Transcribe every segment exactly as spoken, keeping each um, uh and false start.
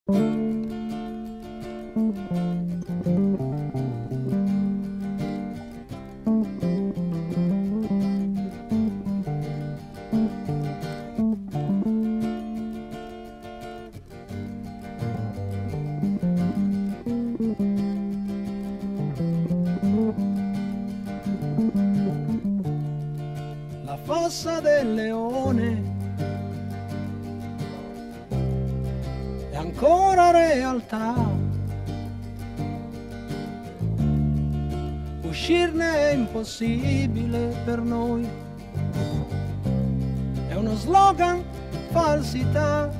La fossa del leone è ancora realtà, uscirne è impossibile per noi, è uno slogan, falsità.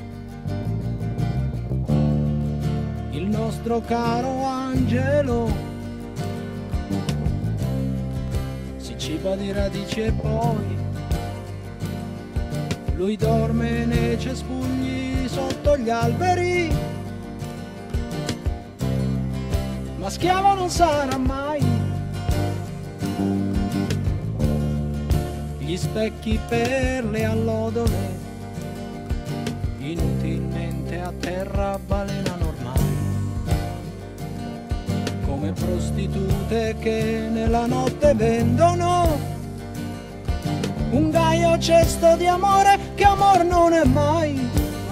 Il nostro caro angelo ciba di radici e poi lui dorme nei cespugli sotto gli alberi, ma schiavo non sarà mai. Gli specchi per le allodole inutilmente a terra balenano ormai, come prostitute che nella notte vendono un gaio cesto di amore che amor non è mai.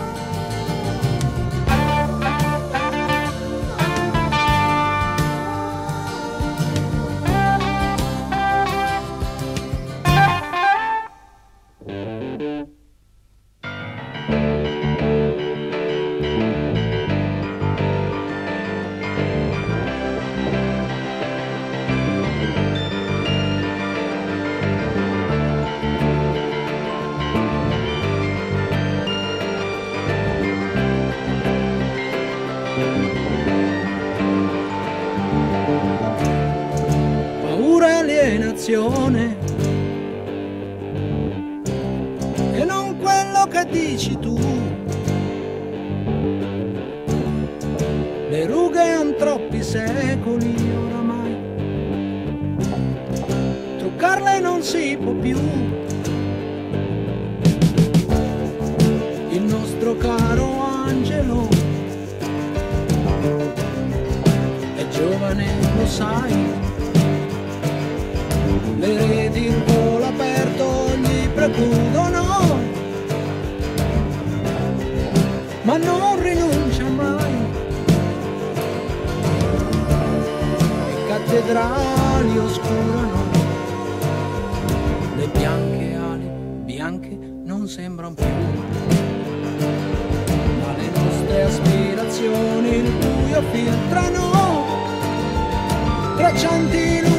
Alienazione e non quello che dici tu. Le rughe han troppi secoli oramai, truccarle non si può più. Il nostro caro angelo è giovane, lo sai, le reti in volo aperto gli precludono, ma non rinuncia mai. Le cattedrali oscurano, le bianche ali bianche non sembrano più, ma le nostre aspirazioni il buio filtrano, traccianti